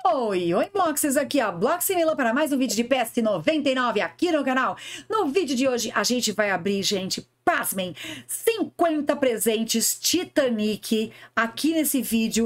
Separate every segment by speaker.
Speaker 1: Oi, oi, Bloxers, aqui a Bloximila para mais um vídeo de PS99 aqui no canal. No vídeo de hoje a gente vai abrir, gente, pasmem, 50 presentes Titanic aqui nesse vídeo.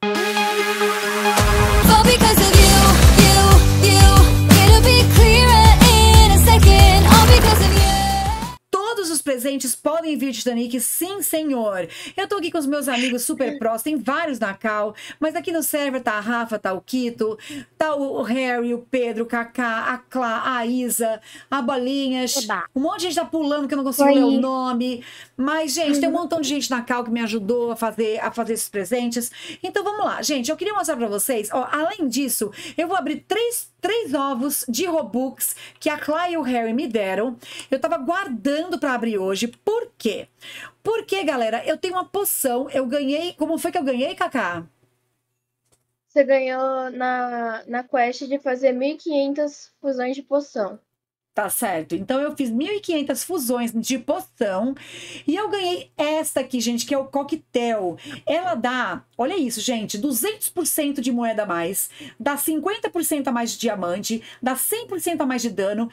Speaker 1: Todos os presentes podem vir Titanic, sim, senhor. Eu tô aqui com os meus amigos super prós, tem vários na cal, mas aqui no server tá a Rafa, tá o Kito, tá o Harry, o Pedro, o Kaká, a Clá, a Isa, a Bolinhas.
Speaker 2: Eba.
Speaker 1: Um monte de gente tá pulando que eu não consigo ler o nome. Mas, gente, tem um montão de gente na cal que me ajudou a fazer esses presentes. Então, vamos lá. Gente, eu queria mostrar pra vocês, ó, além disso, eu vou abrir três ovos de Robux que a Clá e o Harry me deram. Eu tava guardando pra abrir hoje. Por quê? Porque, galera, eu tenho uma poção. Eu ganhei... Como foi que eu ganhei, Kaká?
Speaker 2: Você ganhou na quest de fazer 1.500 fusões de poção.
Speaker 1: Tá certo. Então eu fiz 1.500 fusões de poção e eu ganhei esta aqui, gente, que é o coquetel. Ela dá, olha isso, gente, 200% de moeda a mais, dá 50% a mais de diamante, dá 100% a mais de dano,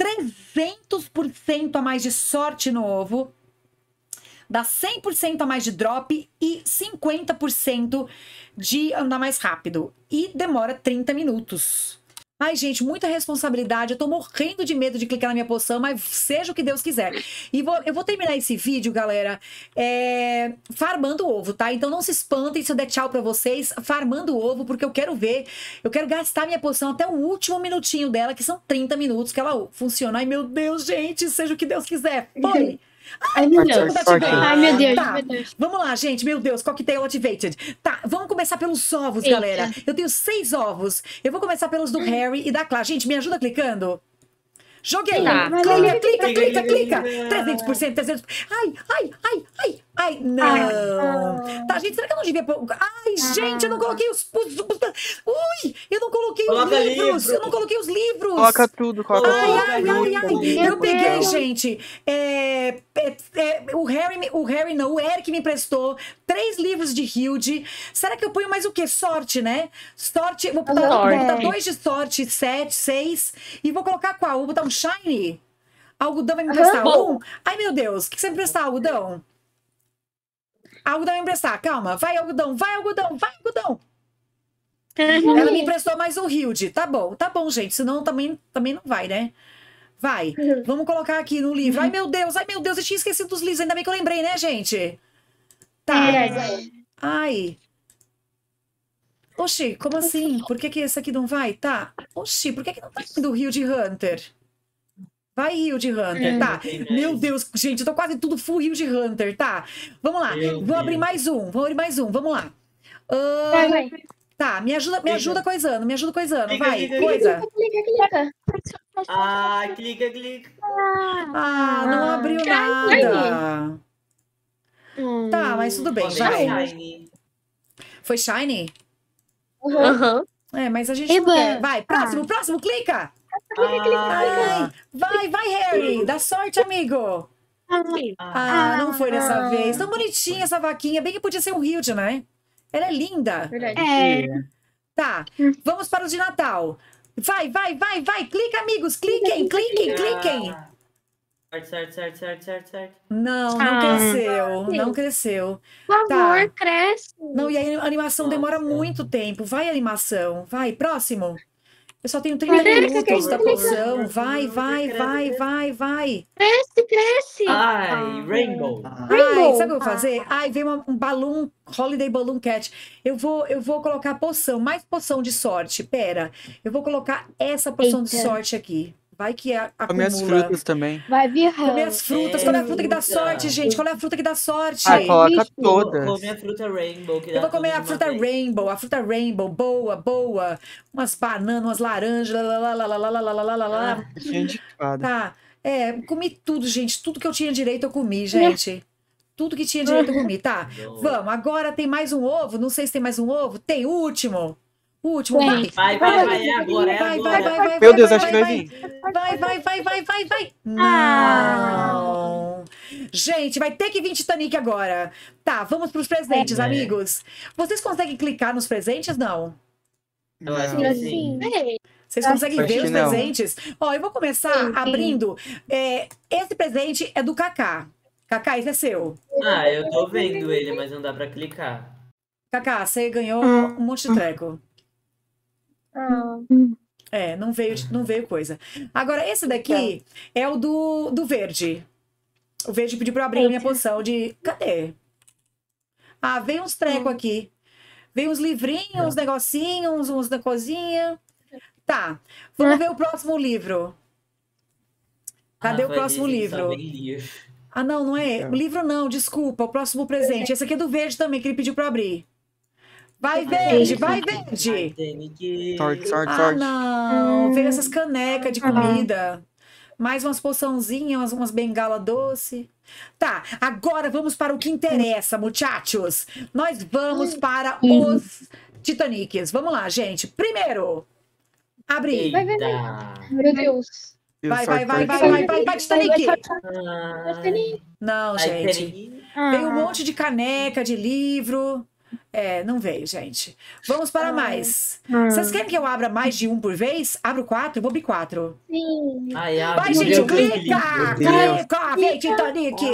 Speaker 1: 300% a mais de sorte no ovo, dá 100% a mais de drop e 50% de andar mais rápido. E demora 30 minutos. Ai, gente, muita responsabilidade. Eu tô morrendo de medo de clicar na minha poção, mas seja o que Deus quiser. E eu vou terminar esse vídeo, galera, farmando ovo, tá? Então não se espantem se eu der tchau pra vocês, farmando ovo, porque eu quero ver, eu quero gastar minha poção até o último minutinho dela, que são 30 minutos que ela funciona. Ai, meu Deus, gente, seja o que Deus quiser. Foi!
Speaker 2: Ai, meu Deus.
Speaker 1: Ai,
Speaker 2: meu Deus,
Speaker 1: tá.
Speaker 2: meu Deus.
Speaker 1: Vamos lá, gente. Meu Deus, cocktail activated. Tá, vamos começar pelos ovos, galera. Eu tenho 6 ovos. Eu vou começar pelos do Harry e da Clara. Gente, me ajuda clicando. Joguei.
Speaker 2: Tá.
Speaker 1: Clica. 300%, 300%. Ai, não. Tá, gente, será que eu não devia... Ai, gente, eu não coloquei Ui, eu não coloquei os livros. Eu não coloquei os livros.
Speaker 3: Coloca tudo, coloca tudo.
Speaker 1: Eu peguei, gente. O Eric me emprestou 3 livros de Hilde. Será que eu ponho mais o quê? Sorte, né? Sorte, vou botar 2 de sorte, 7, 6. E vou colocar qual? Vou botar um shiny? Algodão vai me emprestar um? Ai, meu Deus. O que você vai me emprestar, algodão? Algodão vai me emprestar. Calma. Vai, algodão. Vai, algodão. Vai, algodão. Ela me emprestou mais um Hilde. Tá bom, gente. Senão também não vai, né? Vai. Vamos colocar aqui no livro. Ai, meu Deus. Eu tinha esquecido dos livros. Ainda bem que eu lembrei, né, gente? Tá. Ai. Oxi, como assim? Por que esse aqui não vai? Tá. Oxi, por que não tá indo o Hilde Hunter? Vai, Hilde Hunter, tá. Meu Deus, gente, eu tô quase tudo full Hilde Hunter, tá. Vamos lá. Vou abrir mais um. Vamos lá.
Speaker 2: Vai.
Speaker 1: Tá, me ajuda coisando. Vai, coisa.
Speaker 2: Clica.
Speaker 4: Clica.
Speaker 1: Ah, não abriu nada. Tá, mas tudo bem, vai. Foi Shiny?
Speaker 2: Uhum.
Speaker 1: Mas a gente não quer. Vai, próximo, clica. Vai, Harry. Dá sorte, amigo. Não foi dessa vez. Tão bonitinha essa vaquinha. Bem que podia ser um Hilde, né? Ela é linda.
Speaker 2: Verdade.
Speaker 1: Tá, vamos para o de Natal. Vai. Clica, amigos. Cliquem.
Speaker 4: Certo.
Speaker 1: Não cresceu.
Speaker 2: Por favor,
Speaker 1: Tá.
Speaker 2: cresce.
Speaker 1: Não, e a animação demora muito tempo. Vai, animação. Vai, próximo. Eu só tenho 30 minutos da poção. Vai.
Speaker 2: Cresce.
Speaker 4: Rainbow.
Speaker 1: Ai, sabe o que eu vou fazer? Ai, veio um balloon, Holiday Balloon Cat. Eu vou colocar poção, mais poção de sorte. Pera, eu vou colocar essa poção de sorte aqui. Vai que acumula.
Speaker 3: Come as frutas também.
Speaker 2: Vai vir.
Speaker 1: Comer as frutas. Qual é a fruta que dá sorte, gente? Qual é a fruta que dá sorte?
Speaker 3: Coloca todas.
Speaker 4: Come a fruta Rainbow.
Speaker 1: Eu vou comer a fruta Rainbow. Boa. Umas bananas, umas laranjas.
Speaker 3: Cheio de fada.
Speaker 1: Tá. Comi tudo, gente. Tudo que eu tinha direito eu comi, gente. Tudo que tinha direito eu comi, tá? Vamos, agora tem mais um ovo. Não sei se tem mais um ovo. Tem o último. Vai.
Speaker 4: Vai.
Speaker 3: Meu Deus, acho que vai vir.
Speaker 1: Vai. Não. Gente, vai ter que vir Titanic agora. Tá, vamos pros presentes, amigos. Vocês conseguem clicar nos presentes? Não.
Speaker 4: Eu acho
Speaker 3: Não.
Speaker 4: que
Speaker 2: Sim.
Speaker 4: sim.
Speaker 1: Vocês conseguem
Speaker 3: Acho
Speaker 1: ver
Speaker 3: que
Speaker 1: os
Speaker 3: não.
Speaker 1: presentes? Ó, eu vou começar
Speaker 2: Sim, sim.
Speaker 1: abrindo. Esse presente é do Kaká. Kaká, esse é seu.
Speaker 4: Ah, eu tô vendo ele, mas não dá pra clicar.
Speaker 1: Kaká, você ganhou um monte de treco.
Speaker 2: Ah,
Speaker 1: Não veio coisa. Agora, esse daqui é o do verde. O verde pediu pra eu abrir a minha poção de... Cadê? Ah, veio uns trecos aqui. Veio uns livrinhos, uns negocinhos, uns da cozinha. Tá, vamos ver o próximo livro. Cadê o
Speaker 4: vai
Speaker 1: próximo
Speaker 4: dizer que só
Speaker 1: livro?
Speaker 4: vem livro.
Speaker 1: Ah, não é.
Speaker 3: Então.
Speaker 1: Livro não, desculpa. O próximo presente. Esse aqui é do verde também, que ele pediu pra eu abrir. Vai,
Speaker 4: Ai,
Speaker 1: verde,
Speaker 4: ai,
Speaker 1: vai,
Speaker 4: ai,
Speaker 1: verde.
Speaker 4: tem que...
Speaker 3: Sorte, sorte,
Speaker 1: Ah,
Speaker 3: sorte.
Speaker 1: não. Veio essas canecas de comida. Mais umas poçãozinhas, umas bengala doce. Tá, agora vamos para o que interessa, muchachos. Nós vamos para os Titanics. Vamos lá, gente. Primeiro, abrir.
Speaker 4: Eita.
Speaker 2: meu Deus.
Speaker 1: Vai,
Speaker 3: Sorte,
Speaker 1: vai, vai,
Speaker 3: sorte,
Speaker 1: vai,
Speaker 3: sorte.
Speaker 1: vai, vai, Titanic.
Speaker 4: Ai,
Speaker 1: Não,
Speaker 4: ai,
Speaker 1: gente.
Speaker 4: peraí.
Speaker 1: Veio um monte de caneca, de livro. Não veio, gente. Vamos para mais. Vocês querem que eu abra mais de um por vez? Abro 4? Vou abrir 4.
Speaker 2: Sim.
Speaker 4: Ai,
Speaker 1: Vai,
Speaker 4: abre,
Speaker 1: gente,
Speaker 4: meu Deus,
Speaker 1: clica!
Speaker 3: Meu Deus.
Speaker 1: Clica! Vem, Titanic!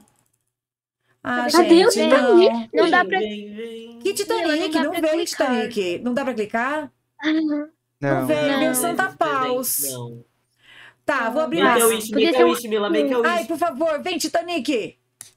Speaker 1: Ah,
Speaker 2: Cadê o
Speaker 1: gente,
Speaker 2: Titanic?
Speaker 1: não.
Speaker 2: Não dá pra...
Speaker 4: Vem.
Speaker 1: Que Titanic?
Speaker 2: Não dá
Speaker 1: Não
Speaker 2: pra
Speaker 1: veio,
Speaker 2: clicar.
Speaker 1: Titanic. Não dá pra clicar? Não
Speaker 3: Não.
Speaker 1: veio, veio
Speaker 2: Não.
Speaker 1: Santa
Speaker 4: Esses presentes,
Speaker 1: Paus.
Speaker 4: não.
Speaker 1: Tá, vou abrir
Speaker 4: Make a
Speaker 1: mais.
Speaker 4: wish,
Speaker 2: Podia
Speaker 4: make
Speaker 2: ser
Speaker 4: a
Speaker 2: um-
Speaker 4: wish, Mila, make a
Speaker 1: Ai,
Speaker 4: wish.
Speaker 1: por favor, vem, Titanic!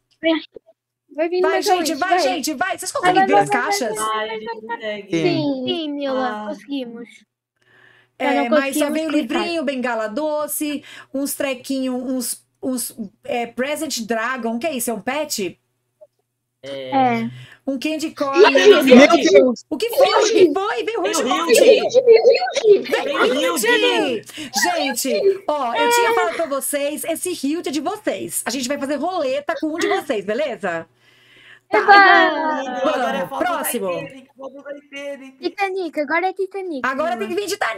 Speaker 2: Vai vir
Speaker 1: Vai,
Speaker 2: no
Speaker 1: gente,
Speaker 2: Wish,
Speaker 1: vai, gente, vai. Vocês conseguem
Speaker 2: Vai,
Speaker 1: ver
Speaker 2: vai,
Speaker 1: as
Speaker 2: vai,
Speaker 1: caixas?
Speaker 4: Ai, a gente consegue.
Speaker 3: Sim.
Speaker 2: Sim, Mila,
Speaker 4: Ah.
Speaker 2: conseguimos. Mas não
Speaker 1: Mas só
Speaker 2: conseguimos
Speaker 1: veio
Speaker 2: clicar.
Speaker 1: livrinho, bengala doce, uns trequinhos, uns Present Dragon. Que é isso? É um pet?
Speaker 2: É.
Speaker 1: Um Candy Corn.
Speaker 3: Meu Deus!
Speaker 1: O que foi? O que foi? Veio
Speaker 4: Veio
Speaker 1: Rude
Speaker 4: o
Speaker 1: Monte.
Speaker 4: Hilde. Veio o Hilde.
Speaker 1: Gente, ó, eu tinha falado pra vocês, esse Hilt é de vocês. A gente vai fazer roleta com um de vocês, beleza? Tá,
Speaker 4: Agora é
Speaker 1: vamos, próximo.
Speaker 2: Titanic, agora é Titanic.
Speaker 1: Agora tem que vir Titanic.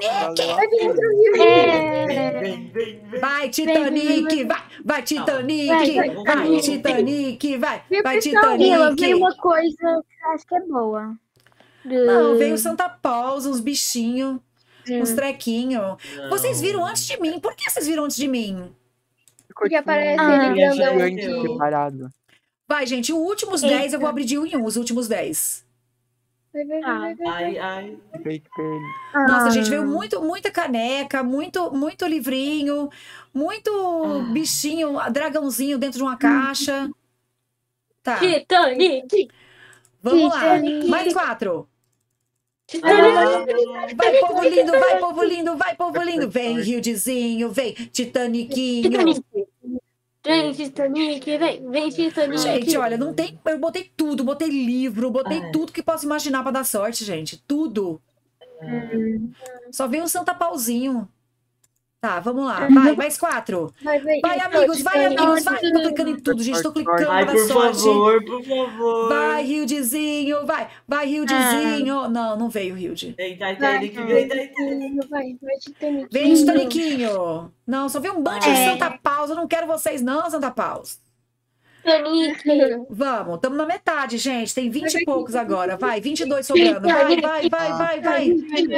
Speaker 2: É.
Speaker 1: Vai, Titanic, vai, Titanic,
Speaker 2: Vai,
Speaker 1: vai, Titanic, vai
Speaker 2: Mila,
Speaker 1: Titanic.
Speaker 2: veio uma coisa que eu acho que é boa.
Speaker 1: Não, veio Santa Paus, uns bichinhos, uns trequinhos. Vocês viram antes de mim. Por que vocês viram antes de mim?
Speaker 2: Porque aparece
Speaker 3: Ah,
Speaker 2: ele
Speaker 3: tinha
Speaker 2: grandão.
Speaker 3: gigante separado.
Speaker 1: Vai, gente, os últimos 10 eu vou abrir de um em um, os últimos 10.
Speaker 2: Vai.
Speaker 4: Ai.
Speaker 3: Fake dele.
Speaker 1: Nossa, gente, veio muita caneca, muito livrinho, muito bichinho, dragãozinho dentro de uma caixa. Tá,
Speaker 2: Titanic.
Speaker 1: vamos lá.
Speaker 2: Titanic.
Speaker 1: Mais 4.
Speaker 2: Titanic.
Speaker 1: Vai, povo lindo, vai, povo lindo, vai, povo lindo. Vem, Hildezinho, vem, Titaniquinho.
Speaker 2: Vem, Titanic, vem, Titanic.
Speaker 1: Gente, olha, não tem. Eu botei tudo, botei livro, botei tudo que posso imaginar pra dar sorte, gente. Tudo. Só veio um Santa Pauzinho. Tá, vamos lá. Vai, mais 4. Vai, amigos, vai, amigos, vai. Tô clicando em tudo, gente. Tô clicando pra
Speaker 4: Ai,
Speaker 1: dar
Speaker 4: por
Speaker 1: sorte.
Speaker 4: favor, por favor.
Speaker 1: Vai, Hildezinho, vai, Hildezinho. Não veio o Hilde.
Speaker 4: Vem, Titanic, vem, Titanic.
Speaker 2: Vai, Titanic.
Speaker 1: Vem, Titaniquinho. Não, só veio um bando de Santa Paus. Eu não quero vocês, não, Santa Paus.
Speaker 2: Titanic.
Speaker 1: Vamos, estamos na metade, gente. Tem 20 e poucos agora. Vai, 22 sobrando. Vai.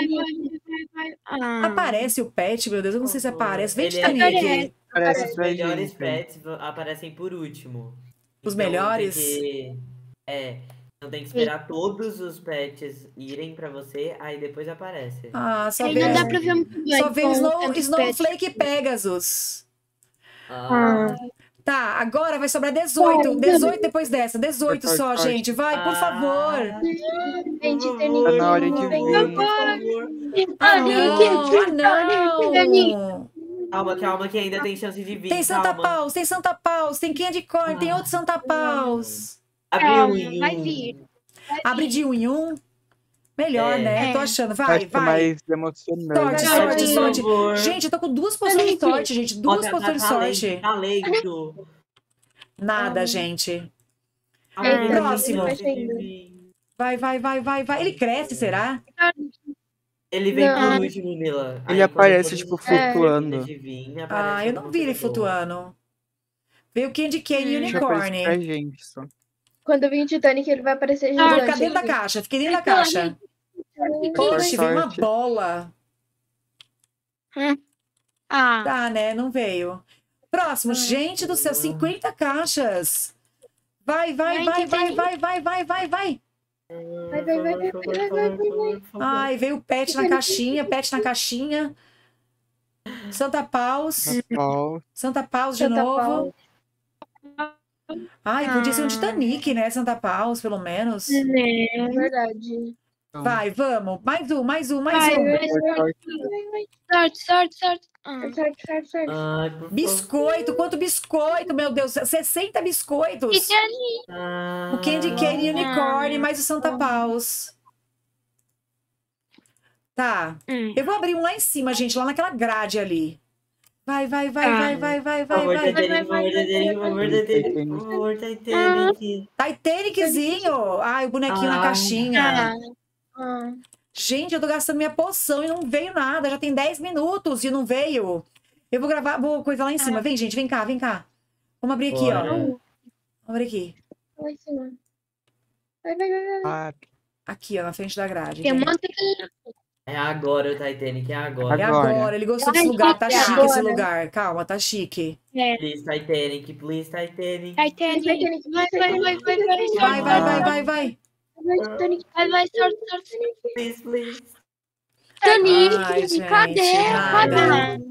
Speaker 1: Aparece o pet, meu Deus. Eu não sei se aparece. Vem,
Speaker 4: Ele
Speaker 1: Titanic.
Speaker 3: Parece
Speaker 4: Os
Speaker 3: pra
Speaker 4: melhores
Speaker 3: gente.
Speaker 4: pets aparecem por último.
Speaker 1: Os
Speaker 4: Então,
Speaker 1: melhores?
Speaker 4: Não tem que esperar todos os pets irem pra você, aí depois aparece.
Speaker 1: Ah, só
Speaker 2: Aí
Speaker 1: veio,
Speaker 2: não dá pra ver muito bem.
Speaker 1: só veio
Speaker 2: com tantos
Speaker 1: Snowflake e Pegasus.
Speaker 4: Ah,
Speaker 1: Tá, agora vai sobrar 18. 18 depois dessa. 18 só,
Speaker 3: Sorte.
Speaker 1: gente. Vai, por favor.
Speaker 2: Vem,
Speaker 4: por
Speaker 2: Titanic.
Speaker 3: Tá na hora de
Speaker 2: Vem,
Speaker 3: vir.
Speaker 4: por favor.
Speaker 1: Não.
Speaker 4: Calma, que ainda tem chance de vir.
Speaker 1: Tem Santa
Speaker 4: calma.
Speaker 1: Paus, tem Candy Corn, tem outro Santa Paus.
Speaker 4: Abriu em
Speaker 2: vai
Speaker 4: um.
Speaker 2: vir.
Speaker 1: Abre de um em um. Melhor, né? Tô achando. Vai,
Speaker 3: Acho que é
Speaker 1: vai.
Speaker 3: mais emocionante.
Speaker 1: Sorte,
Speaker 4: Por
Speaker 1: sorte.
Speaker 4: favor.
Speaker 1: Gente, eu tô com 2 poções de sorte, gente. 2
Speaker 4: Olha,
Speaker 1: poções de sorte.
Speaker 4: Talento.
Speaker 1: Nada, gente.
Speaker 2: Eita,
Speaker 1: próximo. Vai. Ele cresce, será?
Speaker 4: Ele vem
Speaker 2: Não.
Speaker 4: por último, Mila.
Speaker 3: Ele aparece, tipo, flutuando.
Speaker 1: Ah, eu não vi ele flutuando. Veio Candy Cane e
Speaker 3: Deixa eu aparecer
Speaker 1: Unicorn.
Speaker 3: pra gente só.
Speaker 2: Quando vir o Titanic, ele vai aparecer
Speaker 1: Vou
Speaker 2: gigante.
Speaker 1: ficar dentro da caixa. Fiquei dentro da caixa. Oxe, veio uma
Speaker 3: sorte.
Speaker 1: bola.
Speaker 5: Ah,
Speaker 1: Tá, né? Não veio. Próximo. Gente do céu, 50 caixas. Vai, vai, vai, vai, vai, vai, vai, vai, vai. Ai, veio o pet na caixinha, pet na caixinha. Santa Paus.
Speaker 3: Ó,
Speaker 1: Santa Paus de
Speaker 2: Santa
Speaker 1: novo.
Speaker 2: Paula.
Speaker 1: Ai, podia ser um Titanic, né? Santa Paus, pelo menos.
Speaker 5: né?
Speaker 2: É verdade.
Speaker 1: Vai, vamos. Mais um, mais um, mais
Speaker 5: Vai,
Speaker 1: um.
Speaker 5: sorte.
Speaker 2: Certo.
Speaker 4: Ai, por
Speaker 1: Biscoito, quanto biscoito, meu Deus. 60 biscoitos.
Speaker 5: Fica ali.
Speaker 4: favor.
Speaker 1: O Candy Cane Unicorn, mais o Santa Paus. Tá. Eu vou abrir um lá em cima, gente, lá naquela grade ali. Vai, vai, vai, vai, vai, vai,
Speaker 4: Por favor,
Speaker 1: vai, vai.
Speaker 4: Titanic, por favor, Titanic, por favor, Titanic, por favor, Titanic.
Speaker 1: Titaniczinho. Ai, o bonequinho na
Speaker 4: Ah.
Speaker 1: caixinha.
Speaker 2: Ah,
Speaker 1: Gente, eu tô gastando minha poção e não veio nada. Já tem 10 minutos e não veio. Eu vou gravar, vou coisa lá em cima. Vem, gente, vem cá, vem cá. Vamos abrir aqui, ó.
Speaker 4: Bora.
Speaker 1: Vamos abrir aqui.
Speaker 2: lá em cima. Vai.
Speaker 3: ah,
Speaker 1: Aqui, ó, na frente da grade.
Speaker 5: Tem um
Speaker 1: Vem.
Speaker 5: monte de...
Speaker 4: É agora o Titanic, é
Speaker 1: É
Speaker 4: agora.
Speaker 1: agora. Ele gostou desse
Speaker 5: Ai,
Speaker 1: lugar. Tá
Speaker 5: agora.
Speaker 1: chique esse lugar. Calma, tá chique.
Speaker 4: Please, Titanic, please, Titanic.
Speaker 5: Titanic. Vai.
Speaker 1: Vai.
Speaker 2: Titanic.
Speaker 5: Vai, sorte.
Speaker 4: Please, please.
Speaker 1: Ai,
Speaker 5: Titanic,
Speaker 1: gente,
Speaker 5: cadê?
Speaker 1: nada.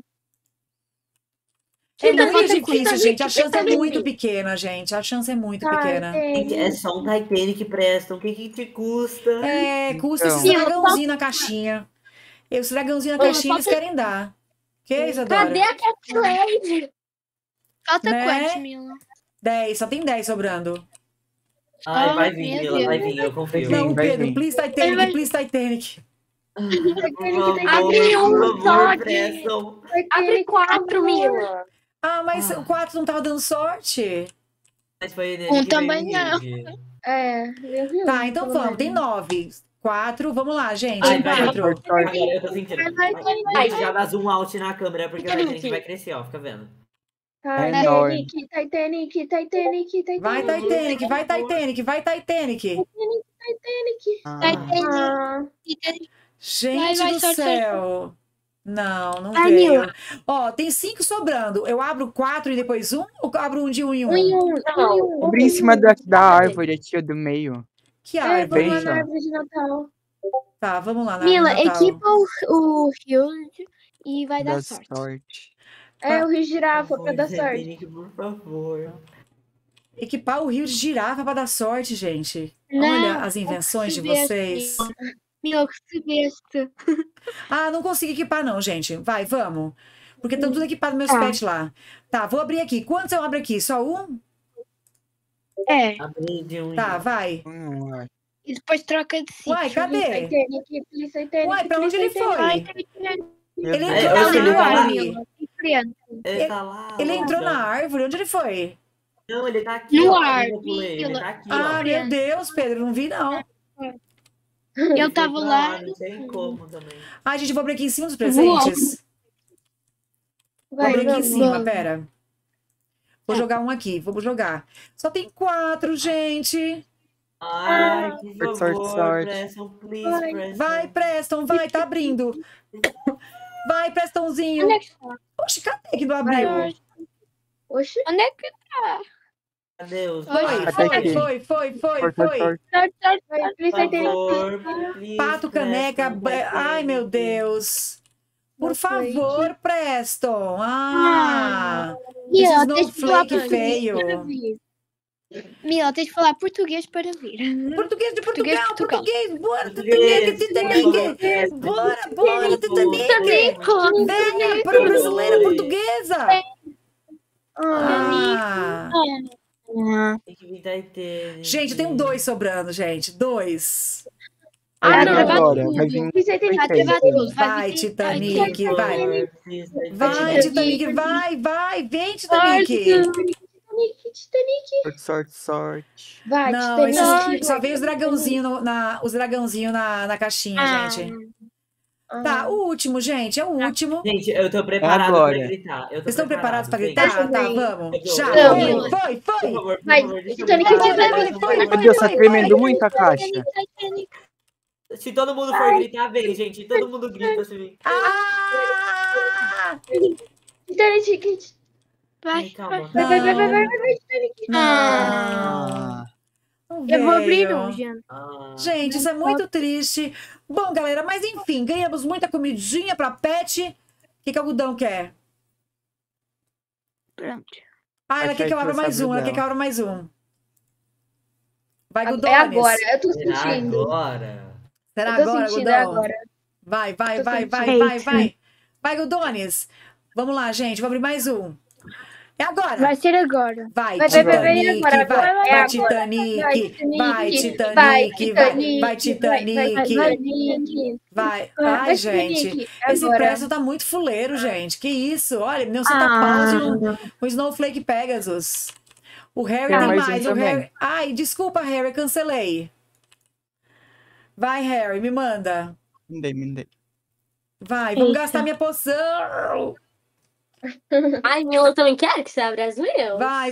Speaker 1: É muito difícil, gente. A chance é
Speaker 5: Titanic.
Speaker 1: muito pequena, gente. A chance é muito pequena.
Speaker 4: Gente, é só um Titanic, Preston. O que te custa?
Speaker 1: É, custa
Speaker 3: Então.
Speaker 1: esse dragãozinho na caixinha. Esse dragãozinho na caixinha eles querem dar. Que, Isadora?
Speaker 5: Cadê a Cat Lady? Falta
Speaker 1: Né?
Speaker 5: quantos, Mila?
Speaker 1: 10, só tem 10 sobrando.
Speaker 4: Ai, vai
Speaker 5: meu
Speaker 4: vir,
Speaker 5: Deus.
Speaker 4: Mila, vai vir, eu confio.
Speaker 1: Não,
Speaker 3: vai
Speaker 1: Pedro,
Speaker 3: vir.
Speaker 1: please Titanic, please Titanic.
Speaker 4: Por
Speaker 5: Abre um só
Speaker 4: favor,
Speaker 5: aqui.
Speaker 4: Preston.
Speaker 5: Abre 4, Mila.
Speaker 1: Ah, mas o 4 não tava dando sorte?
Speaker 4: Mas foi nele
Speaker 5: Um
Speaker 4: que
Speaker 5: também
Speaker 4: veio
Speaker 5: não.
Speaker 4: Hilde.
Speaker 2: Eu vi.
Speaker 1: Tá, então vamos. Tem 9. 4, vamos lá, gente.
Speaker 4: Ai, vai,
Speaker 1: 4.
Speaker 4: Agora eu tô sentindo.
Speaker 5: Vai.
Speaker 4: Gente, joga zoom out na câmera, porque o Titanic vai crescer, ó. Fica vendo.
Speaker 3: É enorme.
Speaker 2: Titanic.
Speaker 1: Vai, Titanic, vai, Titanic, vai, Titanic.
Speaker 3: Ah,
Speaker 1: Gente
Speaker 5: Vai,
Speaker 1: do
Speaker 5: sorte,
Speaker 1: céu. Não
Speaker 5: Ai,
Speaker 1: veio.
Speaker 5: Mila.
Speaker 1: Ó, tem 5 sobrando. Eu abro 4 e depois 1 ou abro um de 1 em 1?
Speaker 3: Abre em cima da árvore aqui, ó, do meio.
Speaker 1: Que
Speaker 2: Vamos
Speaker 1: árvore?
Speaker 2: lá
Speaker 3: Bem,
Speaker 2: na
Speaker 3: ó.
Speaker 2: árvore de Natal.
Speaker 1: Tá, vamos lá.
Speaker 5: Mila,
Speaker 1: Natal.
Speaker 5: equipa o Hilde e vai dar
Speaker 3: Da
Speaker 5: sorte.
Speaker 3: sorte.
Speaker 2: É o Rio Girafa
Speaker 4: Por
Speaker 2: pra dar
Speaker 4: favor,
Speaker 2: sorte.
Speaker 4: Titanic, por favor.
Speaker 1: Equipar o rio de girafa pra dar sorte, gente.
Speaker 5: Não,
Speaker 1: Olha as invenções de
Speaker 5: que besta.
Speaker 1: vocês.
Speaker 5: Mila, que besta.
Speaker 1: Ah, não consigo equipar não, gente. Vai, vamos. Porque estão tudo equipados meus
Speaker 5: Tá.
Speaker 1: pets lá. Tá, vou abrir aqui. Quantos eu abro aqui? Só um?
Speaker 5: É,
Speaker 4: Abri de um.
Speaker 1: Tá, vai.
Speaker 3: Ué.
Speaker 5: e depois troca de sítio.
Speaker 1: Uai, cadê?
Speaker 2: Titanic.
Speaker 1: Uai, pra onde ele
Speaker 5: Vai,
Speaker 1: foi?
Speaker 3: Meu
Speaker 1: Ele
Speaker 3: Deus.
Speaker 1: entrou
Speaker 4: eu
Speaker 1: na
Speaker 4: sei, ele tá lá.
Speaker 1: árvore.
Speaker 4: Ele tá lá.
Speaker 1: Ele
Speaker 4: ó,
Speaker 1: entrou na
Speaker 4: não.
Speaker 1: árvore. Onde ele foi?
Speaker 4: Não, ele tá aqui,
Speaker 5: No
Speaker 4: ó.
Speaker 5: ar,
Speaker 4: Eu pulei, ele tá aqui,
Speaker 1: Ah,
Speaker 4: ó.
Speaker 1: meu Deus, Pedro. Não vi, não.
Speaker 5: Eu tava
Speaker 4: Foi pra
Speaker 5: lá.
Speaker 4: Não tem como também.
Speaker 1: Ai, gente, vou abrir aqui em cima dos presentes. Vou
Speaker 2: Vai,
Speaker 1: abrir aqui em
Speaker 2: vamos.
Speaker 1: cima, pera. Vou jogar um aqui. Vamos jogar. Só tem 4, gente.
Speaker 4: Ai, por
Speaker 3: Sorte,
Speaker 4: favor,
Speaker 3: sorte.
Speaker 4: Preston, please, Preston.
Speaker 1: Vai, Preston, vai. Tá abrindo. Vai, Prestonzinho.
Speaker 5: Onde é que tá?
Speaker 1: Oxe, cadê que não abriu?
Speaker 2: Oxi.
Speaker 5: Onde é que
Speaker 4: Cadê os
Speaker 5: Foi,
Speaker 4: pais?
Speaker 3: Até aqui.
Speaker 1: Foi.
Speaker 3: Sorte, sorte.
Speaker 2: Vai, please,
Speaker 4: Por
Speaker 2: Titanic.
Speaker 4: favor, please,
Speaker 1: Pato, caneca.
Speaker 4: Preston,
Speaker 1: Ai, meu Deus. Por
Speaker 2: Snowflake.
Speaker 1: favor, Preston. Ah,
Speaker 5: Mila,
Speaker 1: esse
Speaker 5: tens de falar
Speaker 1: snowflake
Speaker 5: português
Speaker 1: feio.
Speaker 5: para vir. Mila, tens de falar português para vir.
Speaker 1: Português de
Speaker 5: Português,
Speaker 1: Portugal,
Speaker 5: Portugal.
Speaker 1: português. Bora,
Speaker 4: Português,
Speaker 1: Titanic, Titanic. Bora, Titanic. Venha para a brasileira portuguesa. Ah.
Speaker 4: Tem que vir Titanic.
Speaker 1: Gente, eu tenho 2 sobrando, gente. 2.
Speaker 5: Ah,
Speaker 3: Vai
Speaker 5: não,
Speaker 3: vir
Speaker 5: vai
Speaker 3: agora.
Speaker 5: tudo.
Speaker 3: Vai vir.
Speaker 2: Please, Titanic.
Speaker 5: Vai levar tudo.
Speaker 1: Vai, Titanic,
Speaker 4: Por
Speaker 1: vai.
Speaker 4: favor, please,
Speaker 1: Vai, Titanic, vai. Vem, Titanic.
Speaker 3: Sorte.
Speaker 2: Vai,
Speaker 1: Não,
Speaker 2: Titanic.
Speaker 1: só veio os dragãozinhos na caixinha,
Speaker 5: Ah.
Speaker 1: gente. Tá, o último, gente. É o último.
Speaker 4: Gente, eu tô preparado
Speaker 3: agora.
Speaker 4: pra gritar. Eu tô
Speaker 1: Vocês estão preparados pra
Speaker 4: gente.
Speaker 1: gritar? Tá,
Speaker 2: Sim.
Speaker 1: vamos.
Speaker 4: Eu
Speaker 1: Já.
Speaker 4: tô.
Speaker 5: Eu
Speaker 1: Foi.
Speaker 4: Por favor, por
Speaker 2: Vai,
Speaker 4: favor, deixa eu
Speaker 2: Titanic,
Speaker 4: gritar.
Speaker 2: Titanic,
Speaker 1: foi.
Speaker 3: Meu Deus, tá tremendo muito a caixa.
Speaker 5: Titanic.
Speaker 4: Se todo mundo for gritar, vem, gente. Todo mundo grita assim.
Speaker 1: Ah!
Speaker 2: Titanic Ticket.
Speaker 4: Ai, calma.
Speaker 2: Vai,
Speaker 1: Não. Não
Speaker 5: Eu vou abrir
Speaker 1: veio.
Speaker 5: um, Jean.
Speaker 1: Gente, isso é muito triste. Bom, galera, mas enfim, ganhamos muita comidinha pra pet. O que que o algodão quer?
Speaker 5: Pronto.
Speaker 1: Ah, ela
Speaker 3: Vai
Speaker 1: quer que eu abra
Speaker 3: você
Speaker 1: mais um.
Speaker 3: abre
Speaker 1: Ela quer
Speaker 3: dela.
Speaker 1: que eu abra mais um. Vai,
Speaker 2: É
Speaker 1: Gudones.
Speaker 2: agora, eu tô
Speaker 4: Será
Speaker 2: sentindo.
Speaker 4: agora?
Speaker 1: Será
Speaker 2: Eu tô
Speaker 1: agora,
Speaker 2: sentindo, é
Speaker 1: Gudão?
Speaker 2: agora.
Speaker 1: Vai,
Speaker 2: Tô
Speaker 1: vai,
Speaker 2: sentindo.
Speaker 1: vai. Vai, Gudones. Vamos lá, gente. Vou abrir mais um. É agora.
Speaker 5: Vai ser agora.
Speaker 1: Vai,
Speaker 2: Vai,
Speaker 1: Titanic,
Speaker 2: agora,
Speaker 1: vai,
Speaker 2: é
Speaker 1: vai,
Speaker 2: agora.
Speaker 1: Titanic, vai,
Speaker 2: Vai,
Speaker 1: Titanic, vai, Titanic,
Speaker 2: Titanic.
Speaker 1: vai.
Speaker 2: Vai,
Speaker 1: Ai, gente,
Speaker 2: Titanic,
Speaker 1: esse
Speaker 2: agora.
Speaker 1: preço tá muito fuleiro, gente. Que isso? Olha, não Santa Claus e um Snowflake Pegasus. O Harry
Speaker 3: Tem
Speaker 1: tem
Speaker 3: mais um
Speaker 1: mais. O
Speaker 3: também.
Speaker 1: Harry... Ai, desculpa, Harry, cancelei. Vai, Harry, me manda.
Speaker 3: Me dei.
Speaker 1: Vai, vamos
Speaker 5: Eita.
Speaker 1: gastar minha poção.
Speaker 6: Ai, Mila, eu também quero que você abra as meus.
Speaker 1: Vai.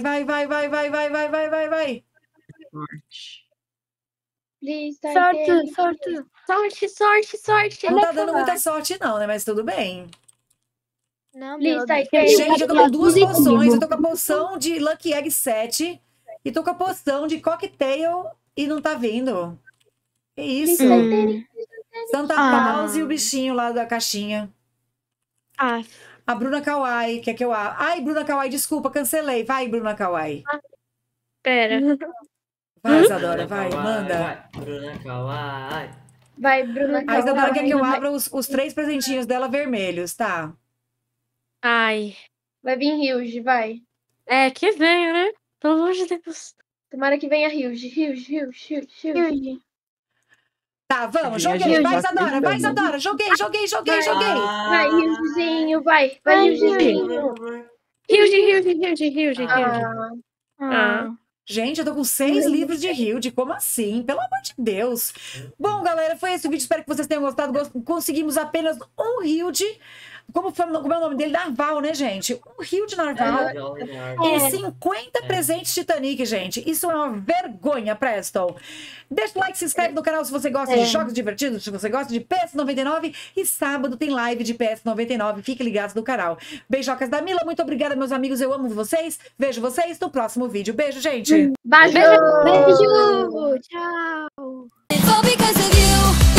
Speaker 2: Please,
Speaker 5: Sorte,
Speaker 2: Titanic.
Speaker 5: sorte.
Speaker 6: Sorte.
Speaker 1: Não tá dando muita sorte, não, né? Mas tudo bem.
Speaker 5: Não,
Speaker 2: Please,
Speaker 5: Mila.
Speaker 2: Titanic.
Speaker 1: Gente, eu tô com duas poções. Eu tô com a poção de Lucky Egg 7 e tô com a poção de Cocktail e não tá vindo. Que isso? Santa Claus e o bichinho lá da caixinha.
Speaker 5: Ah,
Speaker 1: A Bruna Kawai, quer que eu... Ai, Bruna Kawai, desculpa, cancelei. Vai, Bruna Kawai.
Speaker 5: pera.
Speaker 1: Vai, Isadora, vai, manda.
Speaker 4: Vai, Bruna Kawai.
Speaker 2: Vai, Bruna.
Speaker 1: A Isadora quer que eu
Speaker 2: Vai.
Speaker 1: abra os 3 presentinhos dela vermelhos, tá?
Speaker 5: Ai.
Speaker 2: Vai vir Hilge, vai.
Speaker 6: É, que venha, né? Pelo amor de Deus.
Speaker 2: Tomara que venha Hilge. Hilge.
Speaker 1: Tá, vamos,
Speaker 3: Vinha,
Speaker 1: joguei.
Speaker 3: gente,
Speaker 1: Vai,
Speaker 3: tá
Speaker 1: Isadora, vai,
Speaker 3: tentando.
Speaker 1: Isadora. Joguei.
Speaker 2: Vai, Hilgezinho, vai. Vai, Hilgezinho.
Speaker 6: Hilde.
Speaker 2: Ah,
Speaker 1: Gente, eu tô com 6 livros de Hilde. Como assim? Pelo amor de Deus. Bom, galera, foi esse o vídeo. Espero que vocês tenham gostado. Conseguimos apenas um Hilde. Como é o nome dele? Narval, né, gente? Um Hilde Narval. E 50 presentes Titanic, gente. Isso é uma vergonha, Preston. Deixa o like, se inscreve no canal se você gosta de jogos divertidos, se você gosta de PS99. E sábado tem live de PS99. Fiquem ligados no canal. Beijocas da Mila. Muito obrigada, meus amigos. Eu amo vocês. Vejo vocês no próximo vídeo. Beijo, gente.
Speaker 2: beijo.
Speaker 5: Beijo. Tchau.
Speaker 7: It's all because of you.